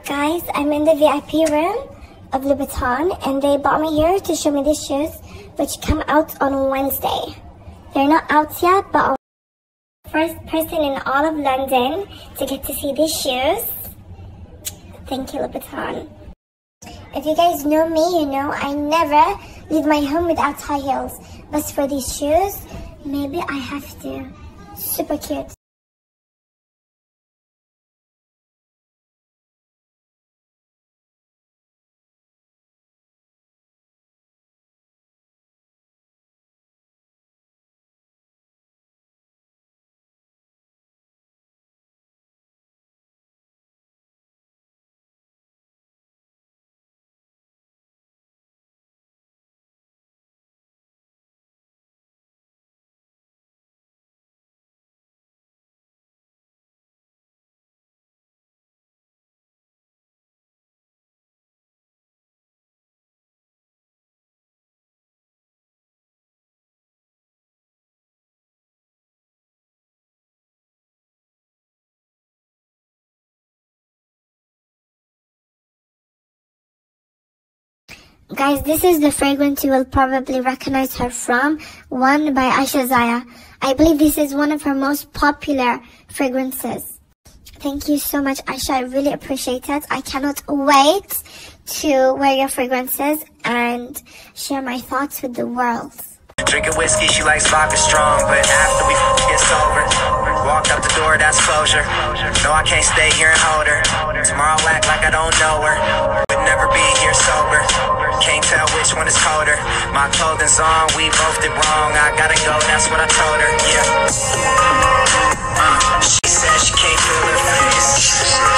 Guys, I'm in the VIP room of Louboutin, and they brought me here to show me these shoes, which come out on Wednesday. They're not out yet, but I'm the first person in all of London to get to see these shoes. Thank you, Louboutin. If you guys know me, you know I never leave my home without high heels. But for these shoes, maybe I have to. Super cute. Guys, this is the fragrance you will probably recognize her from, One by Aisha Zaya. I believe this is one of her most popular fragrances. Thank you so much, Aisha. I really appreciate it. I cannot wait to wear your fragrances and share my thoughts with the world. Drinking whiskey, she likes vodka strong, but after we get sober, walked out the door, that's closure. No, I can't stay here and hold her. Tomorrow I'll act like I don't know her, but never be here sober. Can't tell which one is colder. My clothing's on, we both did wrong. I gotta go, that's what I told her, yeah. She said she can't feel her face.